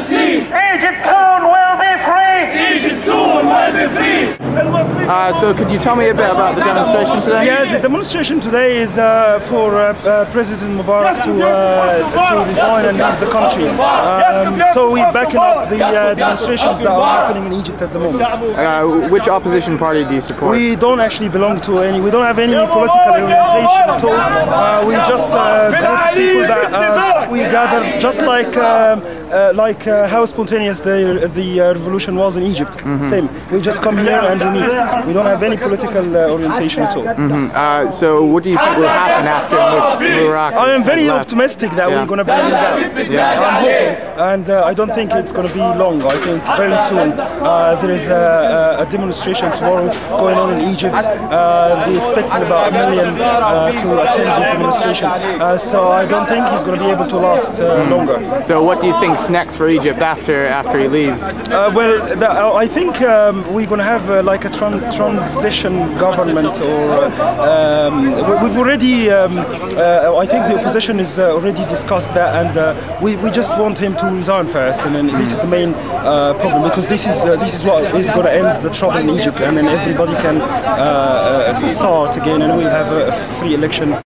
Egypt soon will be free! Egypt soon will be free! So could you tell me a bit about the demonstration today? Yeah, the demonstration today is for President Mubarak to resign and leave the country. So we're backing up the demonstrations that are happening in Egypt at the moment. Which opposition party do you support? We don't actually belong to any, we don't have any political orientation at all. We just group people that we gather, just like how spontaneous the revolution was in Egypt. Same. We just come here and we meet. We don't have any political orientation at all. So what do you think will happen after Mubarak? I am very optimistic that we're going to bring it down. I'm hoping, and I don't think it's going to be long. I think very soon there is a demonstration tomorrow going on in Egypt. We're expecting about 1 million to attend this demonstration. So I don't think he's going to be able to last longer. So what do you think's next for Egypt after he leaves? I think we're going to have like a transition government, or we've already. I think the opposition has already discussed that, and we just want him to resign first, and then this is the main problem, because this is what is going to end the trouble in Egypt, and then everybody can start again, and we'll have a free election.